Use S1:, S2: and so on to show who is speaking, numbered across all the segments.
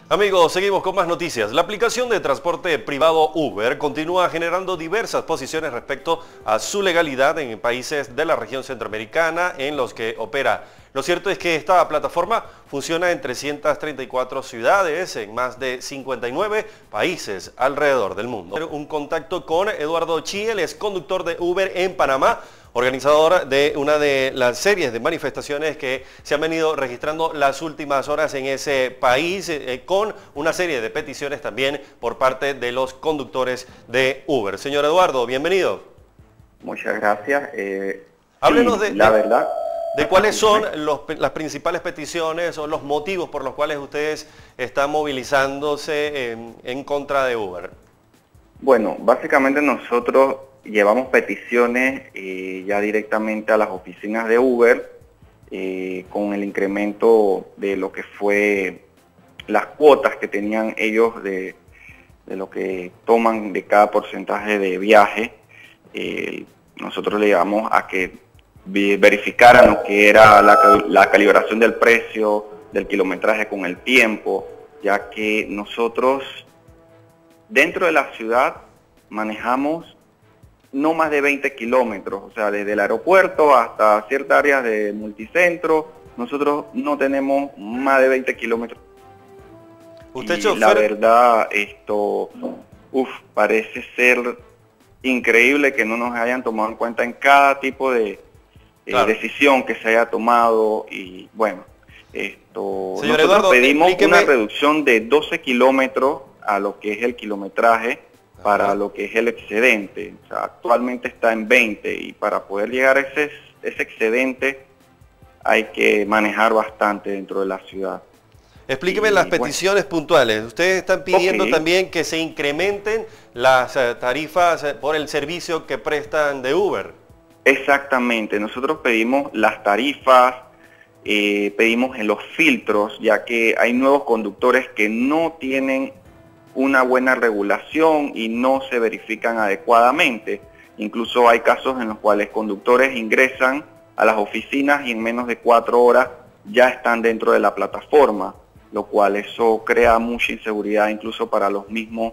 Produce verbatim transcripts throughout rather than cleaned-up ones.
S1: Amigos, seguimos con más noticias. La aplicación de transporte privado Uber continúa generando diversas posiciones respecto a su legalidad en países de la región centroamericana en los que opera. Lo cierto es que esta plataforma funciona en trescientas treinta y cuatro ciudades en más de cincuenta y nueve países alrededor del mundo. Un contacto con Eduardo Chie, él es conductor de Uber en Panamá, organizador de una de las series de manifestaciones que se han venido registrando las últimas horas en ese país, eh, con una serie de peticiones también por parte de los conductores de Uber. Señor Eduardo, bienvenido.
S2: Muchas gracias. Eh,
S1: Háblenos
S2: sí,
S1: de,
S2: la
S1: de,
S2: verdad,
S1: de cuáles son los, las principales peticiones o los motivos por los cuales ustedes están movilizándose en, en contra de Uber.
S2: Bueno, básicamente nosotros llevamos peticiones eh, ya directamente a las oficinas de Uber eh, con el incremento de lo que fue las cuotas que tenían ellos de, de lo que toman de cada porcentaje de viaje. Eh, nosotros le llevamos a que verificaran lo que era la, la calibración del precio, del kilometraje con el tiempo, ya que nosotros dentro de la ciudad manejamos no más de veinte kilómetros, o sea, desde el aeropuerto hasta ciertas áreas de multicentro, nosotros no tenemos más de veinte kilómetros.
S1: ¿Usted
S2: y
S1: chofer?
S2: La verdad, esto, uf, parece ser increíble que no nos hayan tomado en cuenta en cada tipo de claro. eh, decisión que se haya tomado y bueno, esto,
S1: Señor
S2: nosotros
S1: Eduardo,
S2: pedimos
S1: explíqueme...
S2: una reducción de doce kilómetros a lo que es el kilometraje para Ajá. lo que es el excedente. O sea, actualmente está en veinte y para poder llegar a ese, ese excedente hay que manejar bastante dentro de la ciudad.
S1: Explíqueme y, las peticiones bueno. puntuales. Ustedes están pidiendo okay. también que se incrementen las tarifas por el servicio que prestan de Uber.
S2: Exactamente. Nosotros pedimos las tarifas, eh, pedimos en los filtros, ya que hay nuevos conductores que no tienen una buena regulación y no se verifican adecuadamente. Incluso hay casos en los cuales conductores ingresan a las oficinas y en menos de cuatro horas ya están dentro de la plataforma, lo cual eso crea mucha inseguridad incluso para los mismos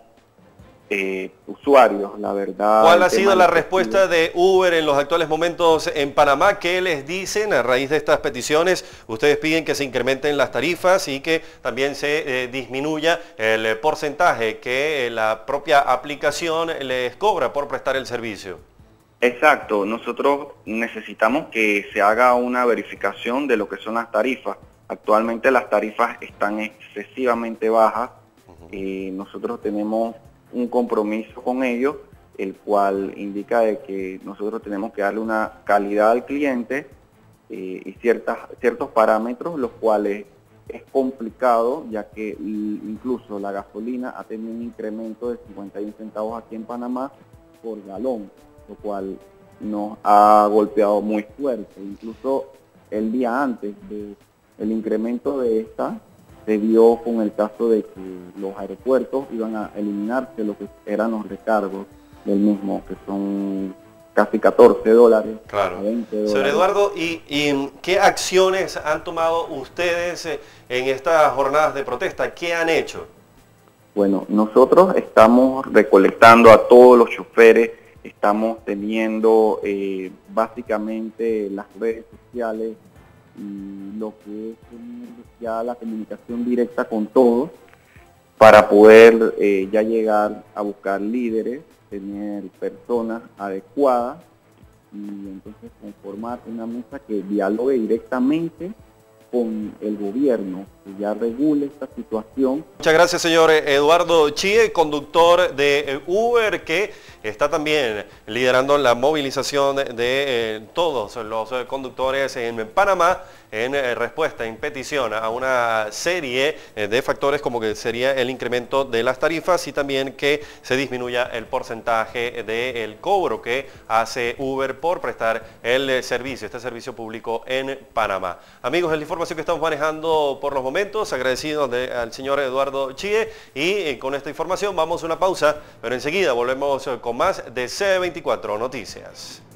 S2: eh, usuarios, la verdad.
S1: ¿Cuál ha sido la respuesta de Uber en los actuales momentos en Panamá? ¿Qué les dicen a raíz de estas peticiones? Ustedes piden que se incrementen las tarifas y que también se eh, disminuya el porcentaje que la propia aplicación les cobra por prestar el servicio.
S2: Exacto, nosotros necesitamos que se haga una verificación de lo que son las tarifas. Actualmente las tarifas están excesivamente bajas y nosotros tenemos un compromiso con ellos, el cual indica de que nosotros tenemos que darle una calidad al cliente eh, y ciertas, ciertos parámetros, los cuales es complicado, ya que incluso la gasolina ha tenido un incremento de cincuenta y un centavos aquí en Panamá por galón, lo cual nos ha golpeado muy fuerte. Incluso el día antes del incremento de esta, se dio con el caso de que los aeropuertos iban a eliminarse lo que eran los recargos del mismo, que son casi catorce dólares.
S1: Claro.
S2: veinte dólares.
S1: Señor Eduardo, ¿y, ¿y qué acciones han tomado ustedes en estas jornadas de protesta? ¿Qué han hecho?
S2: Bueno, nosotros estamos recolectando a todos los choferes, estamos teniendo eh, básicamente las redes sociales y lo que es ya la comunicación directa con todos para poder eh, ya llegar a buscar líderes, tener personas adecuadas y entonces conformar una mesa que dialogue directamente con el gobierno, que ya regule esta situación.
S1: Muchas gracias, señor Eduardo Chie, conductor de Uber, que está también liderando la movilización de eh, todos los conductores en Panamá en eh, respuesta, en petición a una serie eh, de factores como que sería el incremento de las tarifas y también que se disminuya el porcentaje del cobro que hace Uber por prestar el eh, servicio, este servicio público en Panamá. Amigos, es la información que estamos manejando por los momentos, agradecidos de, al señor Eduardo Chie y eh, con esta información vamos a una pausa, pero enseguida volvemos con más de C veinticuatro Noticias.